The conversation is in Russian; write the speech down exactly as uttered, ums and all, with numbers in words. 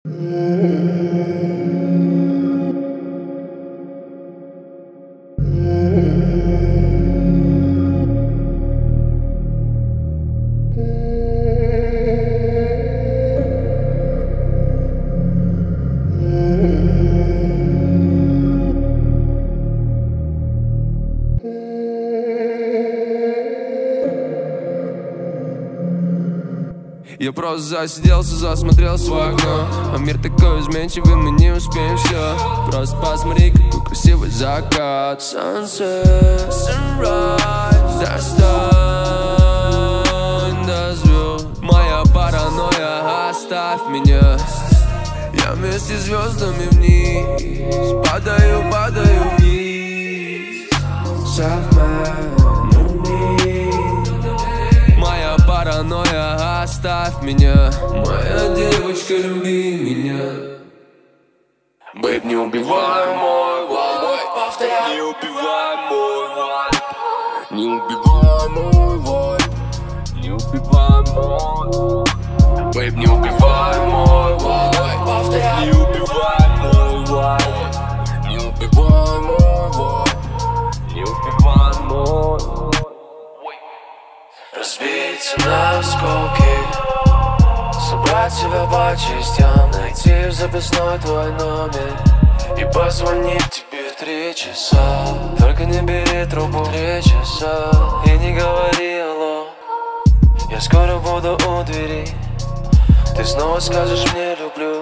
Я просто засиделся, засмотрелся в окно, а мир такой изменчивый, мы не успеем все. Просто посмотри, какой красивый закат. Sunset, sunrise, достань до звезд. Моя паранойя, оставь меня. Я вместе с звездами вниз падаю, падаю вниз. Совместно. Моя паранойя, оставь меня. Моя девочка, люби меня. Бэйб, не убивай мой вайб, повторяй. Не убивай мой вайб. Не убивай мой вайб. Не убивай мой. Бэйб, не убивай мой вайб, повторяй. Не убивай мой вайб. Не убивай мой вайб. Не убивай мой. Разбиться на осколки, собрать себя по частям, найти в записной твой номер и позвонить тебе в три часа. Только не бери трубку в три часа и не говори алло. Я скоро буду у двери, ты снова скажешь мне люблю.